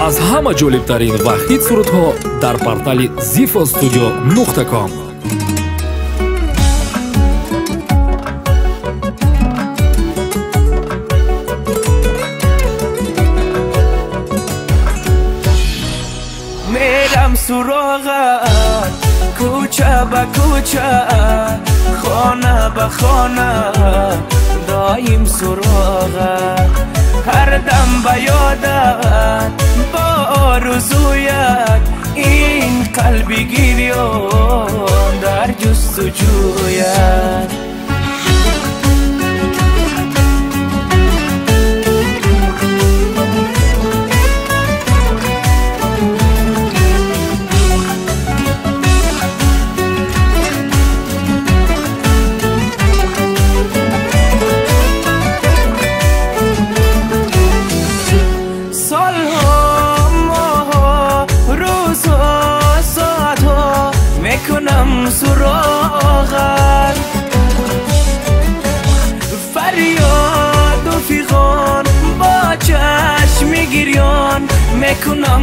аз ҳама ҷолибтарин ва хит сурудҳо дар портали zifostudio.com. میرم سراغت کوچه به کوچه، خانه به خانه، دایم سراغت، هر دم به یادت، با آرزویت، این قلبی گریان در جستجویت. کنم سراغت، فریاد و فیغان با چشم گریان میکنم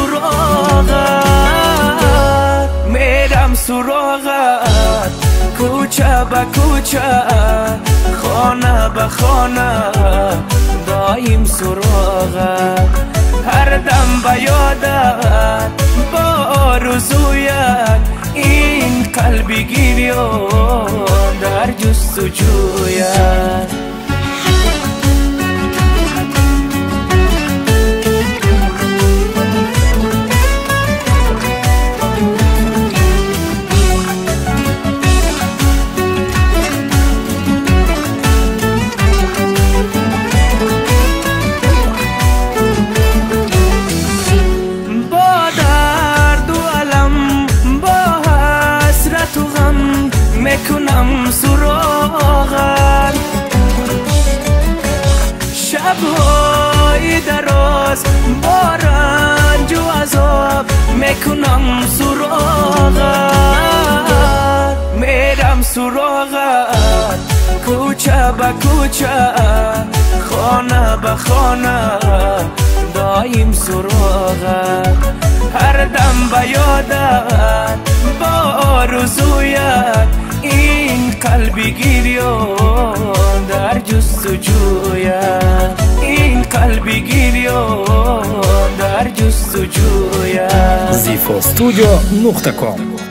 سراغت. میرم سراغت کوچه به کوچه، خانه به خانه، دایم سراغت، هر دم به یادت، با آرزویت، این قلبی گریان در جستجویت. میکنم سراغت، شبهای دراز با رنج و عذاب میکنم سراغت. میرم سراغت کوچه به کوچه، خانه به خانه، دایم سراغت، هر دم به یادت، با آرزویت، این قلبی گریان در جستجویت، این قلبی گریان در جستجویت. zifostudio.com